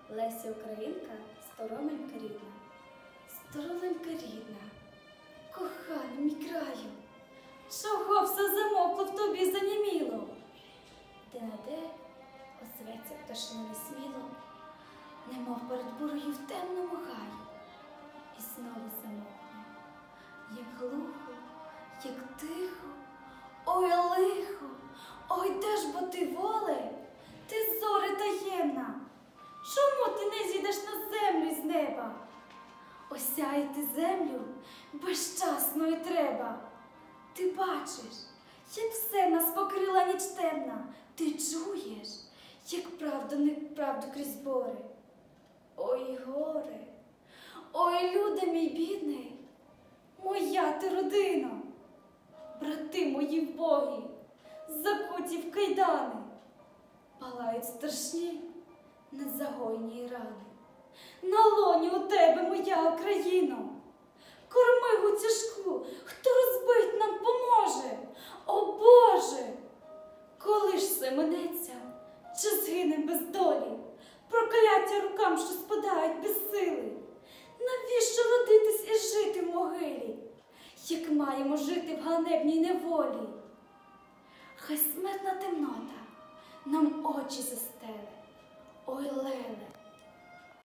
Леся Українка, стороненька рідна. Стороненька рідна, коханий мій краю, чого все замовкло в тобі заніміло? Де-не-де озветься пташина несміло, немов перед бурою в темному гаю. І знову замовкне, як глухо, як тихо, ой лихо, ой де ж бо ти воле, ти зоре таємна, чому ти не зійдеш на землю з неба? Осяяти землю безчасною треба. Ти бачиш, як все нас покрила ніч темна, ти чуєш, як правду неправду крізь бори. Ой горе, ой люде мій бідний, моя ти родина, брати мої вбогі, закуті в кайдани, палають страшні незагойні рани. На лоні у тебе, моя Україно, корми гуцяшку, хто розбить нам поможе. О Боже! Коли ж все минеться, чи згинем без долі, прокляття рукам, що спадають без сили? Навіщо родитись і жити в могилі, як маємо жити в ганебній неволі? Хай смертна темнота нам очі застеле. Ой, леле,